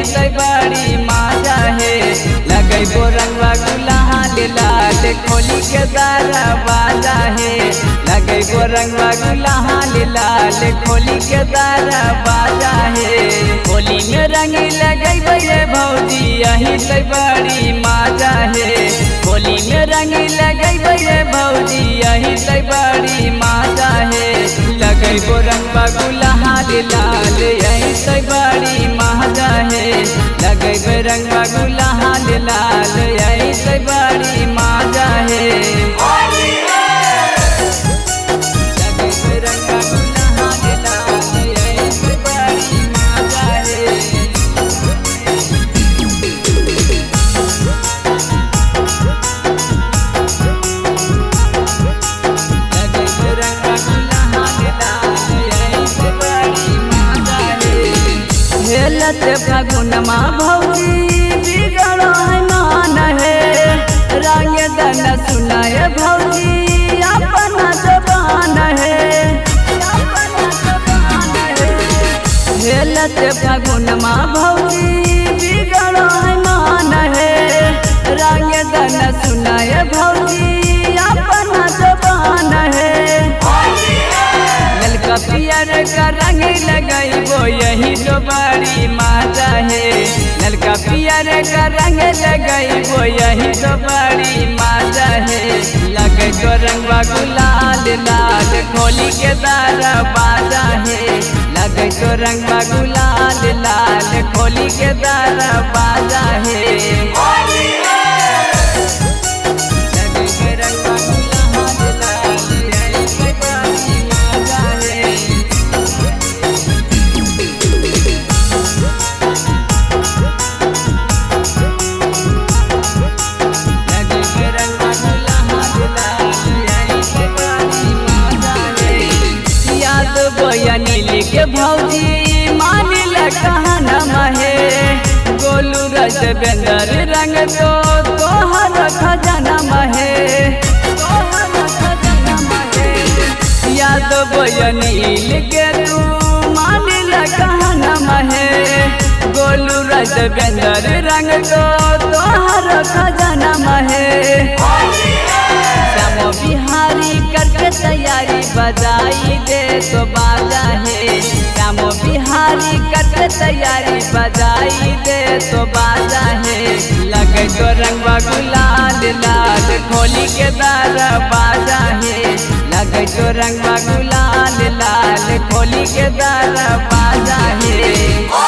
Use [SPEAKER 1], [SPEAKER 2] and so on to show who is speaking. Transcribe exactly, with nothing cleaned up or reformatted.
[SPEAKER 1] तो बड़ी मजा है लगैबो रंगवा गुलाल लाल खोली के दरवाजा है लगैबो रंगवा गुलाल लाल खोली के दरवाजा है होली में रंग लगैबो ये भौजी यही तो बड़ी मजा है होली में रंग लगैबो ये भौजी यही तो बड़ी मजा है लगैबो रंगवा गुलाल लाल यही तो बड़ी मजा है लगैबो रंगवा गुलाल लाल यही तो बड़ी मजा है लगैबो रंगवा गुलाल लाल यही तो बड़ी मजा है लगैबो रंगवा गुलाल लाल यही तो बड़ी मजा है हेलत फागुनमा भौजी बिगड़ो है मान है रंग दन सुनाए भौजी अपना जबान है हेलत फागुनमा भौजी बिगड़ो है मान है रंग दन सुनाए भौजी अपना जबान है ललका पियर का रंग लगैबो यही तो बड़ी मजा है ललका पियर का रंग लगैबो यही तो बड़ी मजा है लगे तो रंगवा गुलाल लाल खोली के दरवाजा है लगे तो रंगवा गुलाल लाल खोली के दरवाजा है लगे के रंगवा गुलाल लाल यही तो बड़ी मजा है नील के भौजी मान कहना है गोलू रज बेंदर रंग तो तोहर खजाना है याद बोया नील के तू मान कहना है गोलू रज बेंदर रंग तो तोहर खजाना है श्यामो बिहारी करके तैयारी बजाई दे तो बाजा है श्यामो बिहारी करके तैयारी बजाई दे तो बाजा है लगे तो रंगवा गुलाल लाल खोली के दरवाजा है लगे तो रंगवा गुलाल लाल खोली के दरवाजा है।